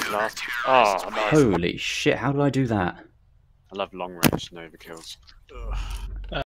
Last. Oh, nice. Holy shit, how did I do that? I love long range Nova kills. Ugh.